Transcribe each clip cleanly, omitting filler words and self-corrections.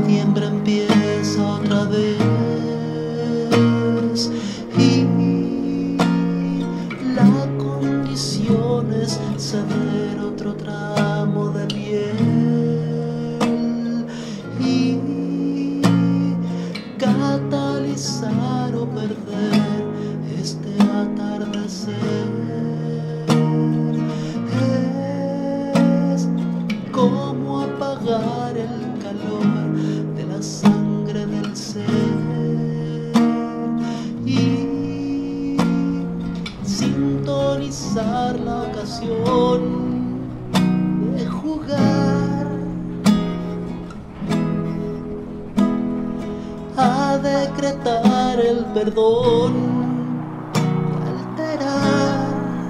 Noviembre empieza otra vez y la condición es ceder otro tramo de piel y catalizar o perder este atardecer. Es como apagar el calor de la sangre del ser y sintonizar la ocasión de jugar a decretar el perdón y alterar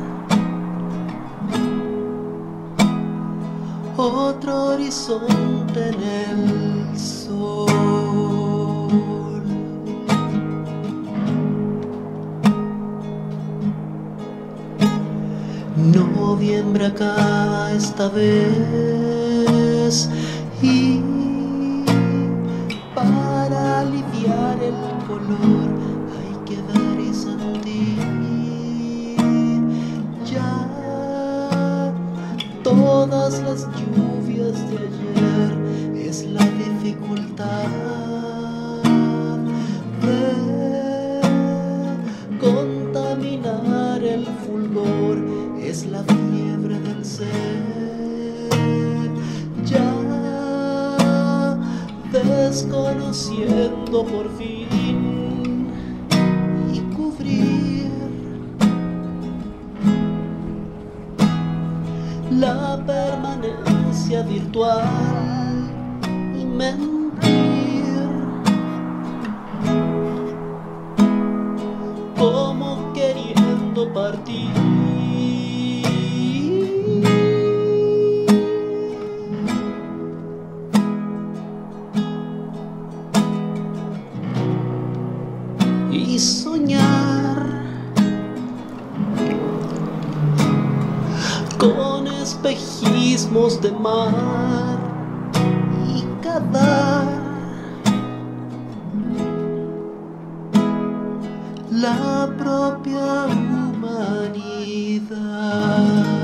otro horizonte en el sol. Noviembre acaba esta vez y para aliviar el color hay que dar y sentir ya todas las lluvias de ayer. Es la dificultad de contaminar el fulgor, es la fiebre del ser, ya desconociendo por fin y cubrir la permanencia virtual y mentir como queriendo partir. Y soñar con espejismos de mar y cavar la propia humanidad.